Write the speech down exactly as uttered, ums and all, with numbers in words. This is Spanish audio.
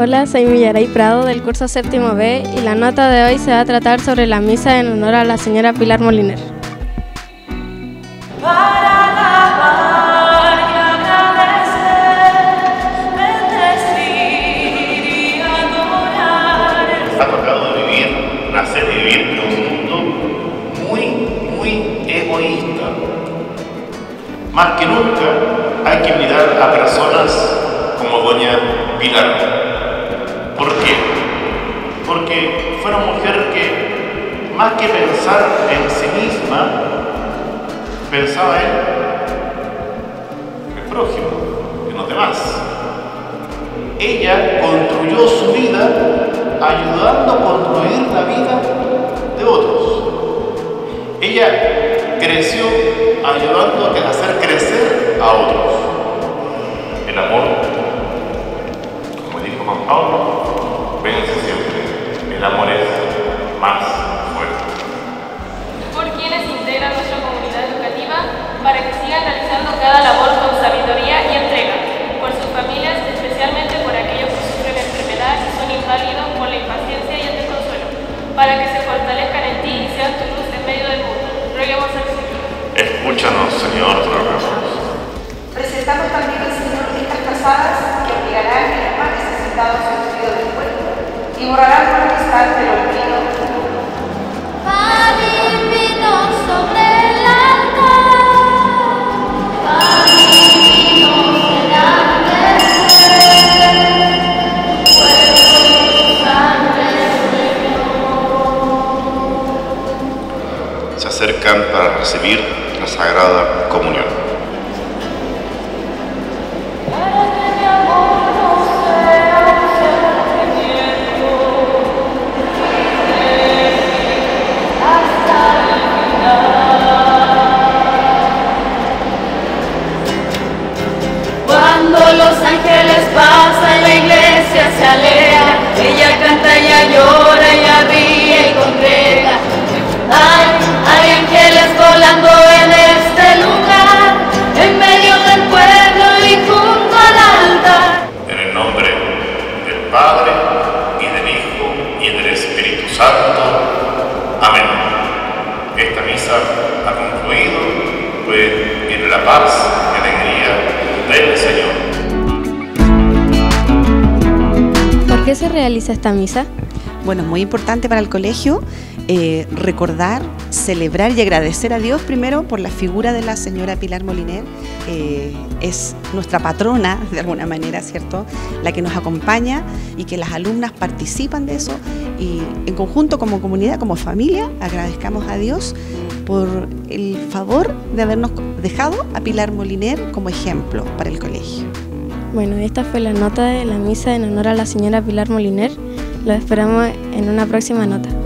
Hola, soy Millaray Prado del curso séptimo B y la nota de hoy se va a tratar sobre la misa en honor a la señora Pilar Moliner. Para alabar y agradecer, bendecir y adorar. Ha tocado vivir, nacer y vivir en un mundo muy, muy egoísta. Más que nunca hay que mirar a personas como doña Pilar. ¿Por qué? Porque fue una mujer que, más que pensar en sí misma, pensaba en el prójimo, en los demás. Ella construyó su vida ayudando a construir la vida de otros. Ella creció ayudando a hacer crecer a otros. El amor, como dijo Juan Pablo, vence siempre. El amor es más fuerte. Por quienes integran nuestra comunidad educativa para que sigan realizando cada labor con sabiduría y entrega, por sus familias, especialmente por aquellos que sufren enfermedad y son inválidos por la impaciencia y el desconsuelo, para que se fortalezcan en ti y sean tu luz en medio del mundo. Roguemos al Señor. Escúchanos, Señor, rogamos. Presentamos también al Señor estas casadas que obligarán a los más necesitados al cuidado del cuerpo y borrarán por el instante el olvido. Pan y vino sobre el altar, pan y vino delante de cuerpo y sangre, Señor. Se acercan para recibir la Sagrada Comunión. Cuando los ángeles pasan, la iglesia se alegra, ella canta, ella llora, ella ríe y congrega. Hay, hay ángeles volando en este lugar, en medio del pueblo y junto al altar. En el nombre del Padre, y del Hijo, y del Espíritu Santo. Amén. Esta misa ha concluido, pues en la paz y alegría del Señor. ¿Por qué se realiza esta misa? Bueno, es muy importante para el colegio eh, recordar, celebrar y agradecer a Dios primero por la figura de la señora Pilar Moliner. Eh, es nuestra patrona, de alguna manera, ¿cierto?, la que nos acompaña y que las alumnas participan de eso y en conjunto como comunidad, como familia, agradezcamos a Dios por el favor de habernos dejado a Pilar Moliner como ejemplo para el colegio. Bueno, esta fue la nota de la misa en honor a la señora Pilar Moliner. Lo esperamos en una próxima nota.